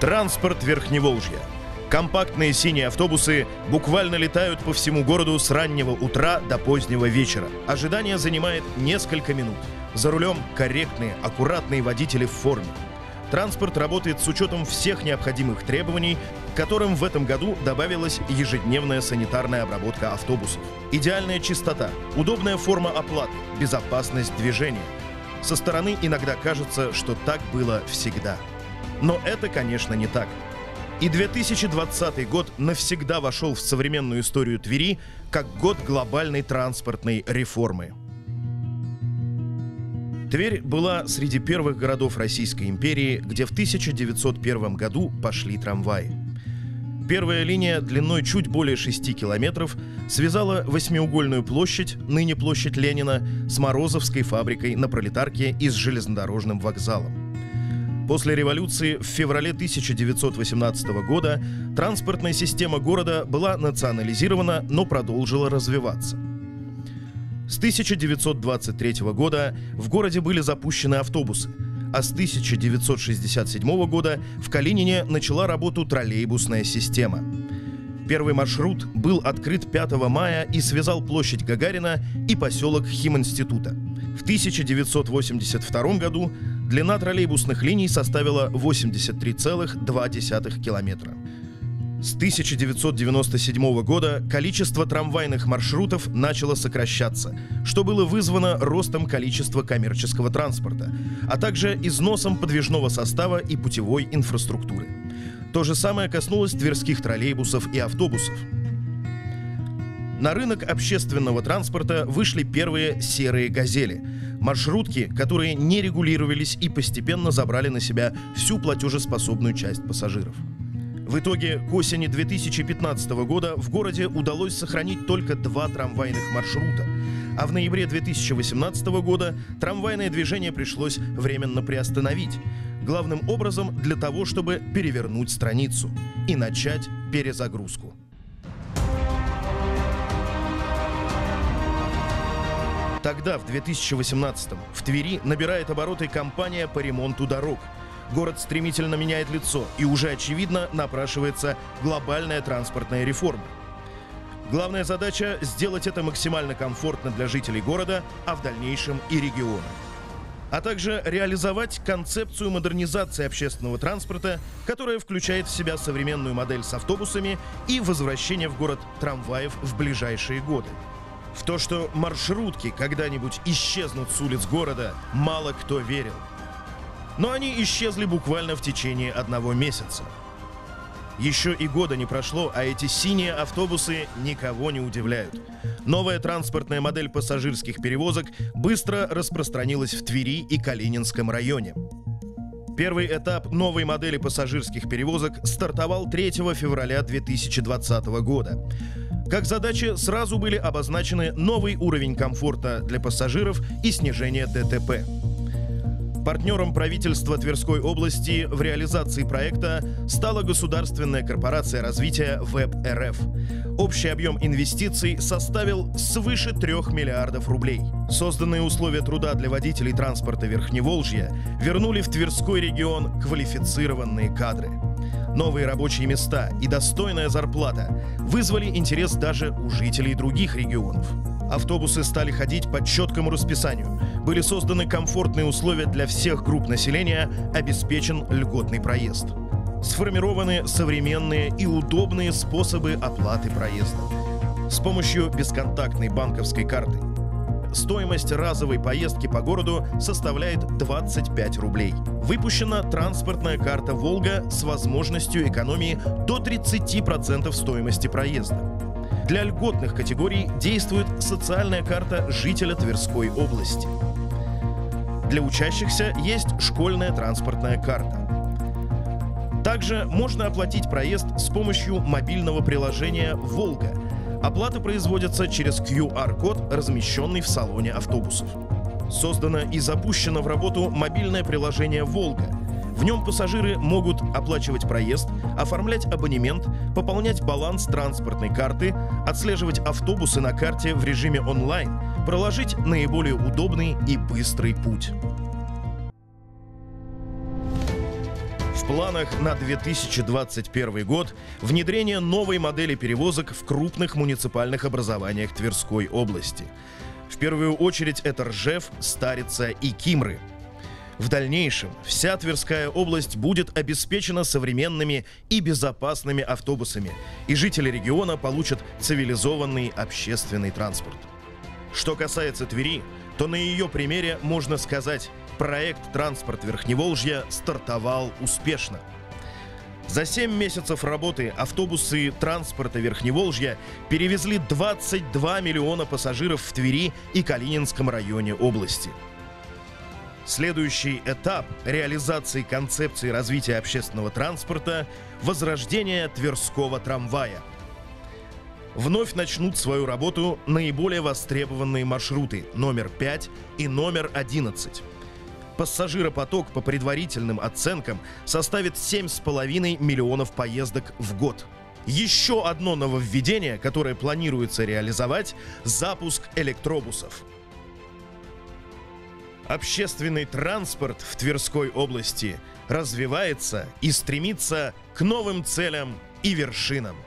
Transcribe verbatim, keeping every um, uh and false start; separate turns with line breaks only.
Транспорт Верхневолжья. Компактные синие автобусы буквально летают по всему городу с раннего утра до позднего вечера. Ожидание занимает несколько минут. За рулем корректные, аккуратные водители в форме. Транспорт работает с учетом всех необходимых требований, к которым в этом году добавилась ежедневная санитарная обработка автобусов. Идеальная чистота, удобная форма оплаты, безопасность движения. Со стороны иногда кажется, что так было всегда. Но это, конечно, не так. И две тысячи двадцатый год навсегда вошел в современную историю Твери как год глобальной транспортной реформы. Тверь была среди первых городов Российской империи, где в тысяча девятьсот первом году пошли трамваи. Первая линия длиной чуть более шести километров связала восьмиугольную площадь, ныне площадь Ленина, с Морозовской фабрикой на Пролетарке и с железнодорожным вокзалом. После революции в феврале тысяча девятьсот восемнадцатого года транспортная система города была национализирована, но продолжила развиваться. С тысяча девятьсот двадцать третьего года в городе были запущены автобусы, а с тысяча девятьсот шестьдесят седьмого года в Калинине начала работу троллейбусная система. Первый маршрут был открыт пятого мая и связал площадь Гагарина и поселок Химинститута. В тысяча девятьсот восемьдесят втором году длина троллейбусных линий составила восемьдесят три целых два десятых километра. С тысяча девятьсот девяносто седьмого года количество трамвайных маршрутов начало сокращаться, что было вызвано ростом количества коммерческого транспорта, а также износом подвижного состава и путевой инфраструктуры. То же самое коснулось тверских троллейбусов и автобусов. На рынок общественного транспорта вышли первые серые «Газели» – маршрутки, которые не регулировались и постепенно забрали на себя всю платежеспособную часть пассажиров. В итоге к осени две тысячи пятнадцатого года в городе удалось сохранить только два трамвайных маршрута, а в ноябре две тысячи восемнадцатого года трамвайное движение пришлось временно приостановить, главным образом для того, чтобы перевернуть страницу и начать перезагрузку. Тогда, в две тысячи восемнадцатом, в Твери набирает обороты кампания по ремонту дорог. Город стремительно меняет лицо, и уже очевидно напрашивается глобальная транспортная реформа. Главная задача – сделать это максимально комфортно для жителей города, а в дальнейшем и региона. А также реализовать концепцию модернизации общественного транспорта, которая включает в себя современную модель с автобусами и возвращение в город трамваев в ближайшие годы. В то, что маршрутки когда-нибудь исчезнут с улиц города, мало кто верил. Но они исчезли буквально в течение одного месяца. Еще и года не прошло, а эти синие автобусы никого не удивляют. Новая транспортная модель пассажирских перевозок быстро распространилась в Твери и Калининском районе. Первый этап новой модели пассажирских перевозок стартовал третьего февраля две тысячи двадцатого года. Как задачи сразу были обозначены новый уровень комфорта для пассажиров и снижение дэ тэ пэ. Партнером правительства Тверской области в реализации проекта стала государственная корпорация развития ВЭБ-РФ. Общий объем инвестиций составил свыше трех миллиардов рублей. Созданные условия труда для водителей транспорта Верхневолжья вернули в Тверской регион квалифицированные кадры. Новые рабочие места и достойная зарплата вызвали интерес даже у жителей других регионов. Автобусы стали ходить по четкому расписанию. Были созданы комфортные условия для всех групп населения, обеспечен льготный проезд. Сформированы современные и удобные способы оплаты проезда. С помощью бесконтактной банковской карты. Стоимость разовой поездки по городу составляет двадцать пять рублей. Выпущена транспортная карта «Волга» с возможностью экономии до тридцати процентов стоимости проезда. Для льготных категорий действует социальная карта жителя Тверской области. Для учащихся есть школьная транспортная карта. Также можно оплатить проезд с помощью мобильного приложения «Волга». Оплата производится через ку ар-код, размещенный в салоне автобусов. Создано и запущено в работу мобильное приложение «Волга». В нем пассажиры могут оплачивать проезд, оформлять абонемент, пополнять баланс транспортной карты, отслеживать автобусы на карте в режиме онлайн, проложить наиболее удобный и быстрый путь. В В планах на две тысячи двадцать первый год внедрение новой модели перевозок в крупных муниципальных образованиях Тверской области. В первую очередь это Ржев, Старица и Кимры. В дальнейшем вся Тверская область будет обеспечена современными и безопасными автобусами, и жители региона получат цивилизованный общественный транспорт. Что касается Твери, то на ее примере можно сказать, проект «Транспорт Верхневолжья» стартовал успешно. За семь месяцев работы автобусы транспорта Верхневолжья перевезли двадцать два миллиона пассажиров в Твери и Калининском районе области. Следующий этап реализации концепции развития общественного транспорта – возрождение Тверского трамвая. Вновь начнут свою работу наиболее востребованные маршруты номер пять и номер одиннадцать. Пассажиропоток по предварительным оценкам составит семь с половиной миллионов поездок в год. Еще одно нововведение, которое планируется реализовать – запуск электробусов. Общественный транспорт в Тверской области развивается и стремится к новым целям и вершинам.